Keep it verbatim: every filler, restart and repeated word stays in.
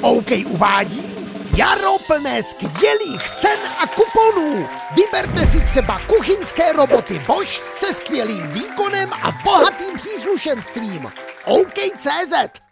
OK uvádí jaro plné skvělých cen a kuponů. Vyberte si třeba kuchyňské roboty Bosch se skvělým výkonem a bohatým příslušenstvím. OK tečka cé zet